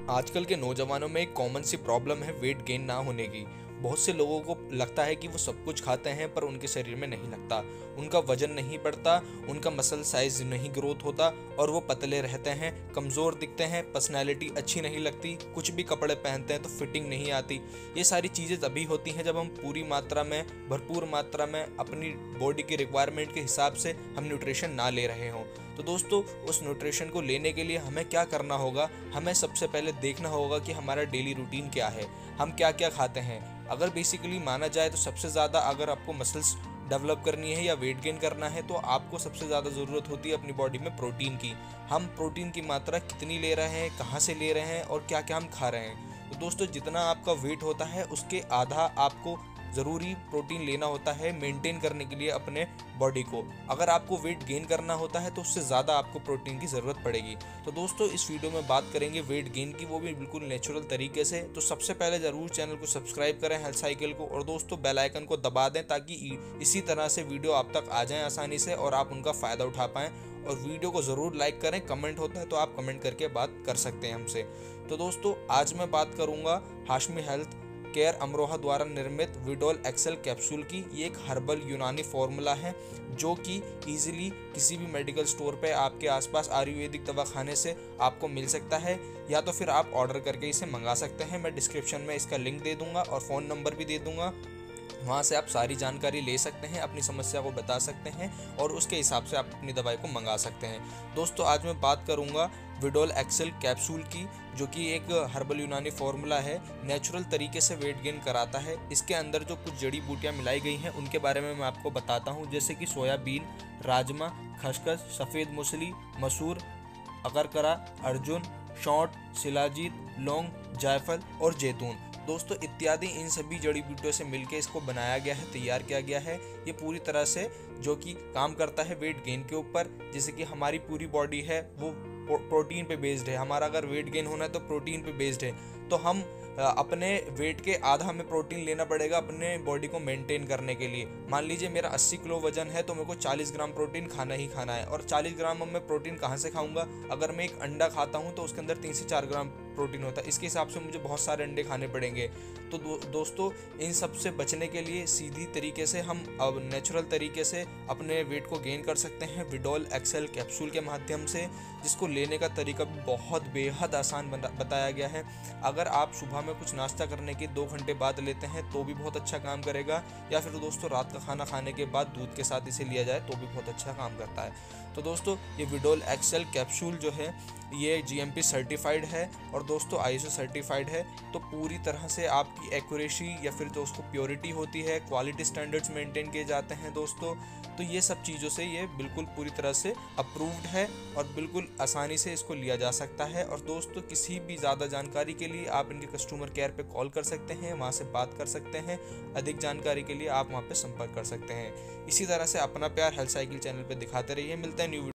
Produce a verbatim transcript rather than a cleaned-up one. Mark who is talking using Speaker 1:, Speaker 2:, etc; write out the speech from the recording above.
Speaker 1: आजकल के नौजवानों में एक कॉमन सी प्रॉब्लम है वेट गेन ना होने की। बहुत से लोगों को लगता है कि वो सब कुछ खाते हैं पर उनके शरीर में नहीं लगता, उनका वजन नहीं बढ़ता, उनका मसल साइज नहीं ग्रोथ होता और वो पतले रहते हैं, कमज़ोर दिखते हैं, पर्सनैलिटी अच्छी नहीं लगती, कुछ भी कपड़े पहनते हैं तो फिटिंग नहीं आती। ये सारी चीज़ें तभी होती हैं जब हम पूरी मात्रा में, भरपूर मात्रा में अपनी बॉडी की रिक्वायरमेंट के हिसाब से हम न्यूट्रिशन ना ले रहे हों। तो दोस्तों, उस न्यूट्रिशन को लेने के लिए हमें क्या करना होगा? हमें सबसे पहले देखना होगा कि हमारा डेली रूटीन क्या है, हम क्या क्या खाते हैं। अगर बेसिकली माना जाए तो सबसे ज़्यादा अगर आपको मसल्स डेवलप करनी है या वेट गेन करना है तो आपको सबसे ज़्यादा ज़रूरत होती है अपनी बॉडी में प्रोटीन की। हम प्रोटीन की मात्रा कितनी ले रहे हैं, कहाँ से ले रहे हैं और क्या क्या हम खा रहे हैं। तो दोस्तों, जितना आपका वेट होता है उसके आधा आपको ज़रूरी प्रोटीन लेना होता है मेंटेन करने के लिए अपने बॉडी को। अगर आपको वेट गेन करना होता है तो उससे ज़्यादा आपको प्रोटीन की ज़रूरत पड़ेगी। तो दोस्तों, इस वीडियो में बात करेंगे वेट गेन की, वो भी बिल्कुल नेचुरल तरीके से। तो सबसे पहले ज़रूर चैनल को सब्सक्राइब करें हेल्थ साइकिल को, और दोस्तों बेल आइकन को दबा दें ताकि इसी तरह से वीडियो आप तक आ जाएँ आसानी से और आप उनका फ़ायदा उठा पाएँ। और वीडियो को ज़रूर लाइक करें, कमेंट होता है तो आप कमेंट करके बात कर सकते हैं हमसे। तो दोस्तों, आज मैं बात करूँगा हाशमी हेल्थ केयर अमरोहा द्वारा निर्मित विडोल एक्सेल कैप्सूल की। ये एक हर्बल यूनानी फॉर्मूला है जो कि इजीली किसी भी मेडिकल स्टोर पे आपके आसपास आयुर्वेदिक दवाखाने से आपको मिल सकता है, या तो फिर आप ऑर्डर करके इसे मंगा सकते हैं। मैं डिस्क्रिप्शन में इसका लिंक दे दूंगा और फ़ोन नंबर भी दे दूंगा, वहाँ से आप सारी जानकारी ले सकते हैं, अपनी समस्या को बता सकते हैं और उसके हिसाब से आप अपनी दवाई को मंगा सकते हैं। दोस्तों, आज मैं बात करूँगा विडोल एक्सेल कैप्सूल की, जो कि एक हर्बल यूनानी फार्मूला है, नेचुरल तरीके से वेट गेन कराता है। इसके अंदर जो कुछ जड़ी बूटियाँ मिलाई गई हैं उनके बारे में मैं आपको बताता हूँ, जैसे कि सोयाबीन, राजमा, खसखस, सफ़ेद मूसली, मसूर, अकरकरा, अर्जुन, शौंठ, शिलाजीत, लौंग, जायफल और जैतून। दोस्तों, इत्यादि इन सभी जड़ी बूटियों से मिलकर इसको बनाया गया है, तैयार किया गया है। ये पूरी तरह से जो कि काम करता है वेट गेन के ऊपर। जैसे कि हमारी पूरी बॉडी है वो प्रोटीन पे बेस्ड है, हमारा अगर वेट गेन होना है तो प्रोटीन पे बेस्ड है। तो हम अपने वेट के आधा हमें प्रोटीन लेना पड़ेगा अपने बॉडी को मेंटेन करने के लिए। मान लीजिए मेरा अस्सी किलो वजन है तो मेरे को चालीस ग्राम प्रोटीन खाना ही खाना है। और चालीस ग्राम अब मैं प्रोटीन कहाँ से खाऊंगा? अगर मैं एक अंडा खाता हूँ तो उसके अंदर तीन से चार ग्राम प्रोटीन होता है। इसके हिसाब से मुझे बहुत सारे अंडे खाने पड़ेंगे। तो दो, दोस्तों इन सब से बचने के लिए सीधी तरीके से हम अब नेचुरल तरीके से अपने वेट को गेन कर सकते हैं विडोल एक्सेल कैप्सूल के माध्यम से, जिसको लेने का तरीका भी बहुत बेहद आसान बताया गया है। अगर आप सुबह में कुछ नाश्ता करने के दो घंटे बाद लेते हैं तो भी बहुत अच्छा काम करेगा, या फिर दोस्तों रात का खाना खाने के बाद दूध के साथ इसे लिया जाए तो भी बहुत अच्छा काम करता है। तो दोस्तों, ये विडोल एक्सेल कैप्सूल जो है ये जीएमपी सर्टिफाइड है और दोस्तों आईएसओ सर्टिफाइड है। तो पूरी तरह से आपकी एक्यूरेसी या फिर जो उसको प्योरिटी होती है, क्वालिटी स्टैंडर्ड्स मेंटेन किए जाते हैं दोस्तों। तो ये सब चीज़ों से ये बिल्कुल पूरी तरह से अप्रूव्ड है और बिल्कुल आसानी से इसको लिया जा सकता है। और दोस्तों, किसी भी ज़्यादा जानकारी के लिए आप इनके कस्टमर केयर पे कॉल कर सकते हैं, वहाँ से बात कर सकते हैं। अधिक जानकारी के लिए आप वहाँ पे संपर्क कर सकते हैं। इसी तरह से अपना प्यार हेल्थ साइकिल चैनल पे दिखाते रहिए। मिलते हैं न्यू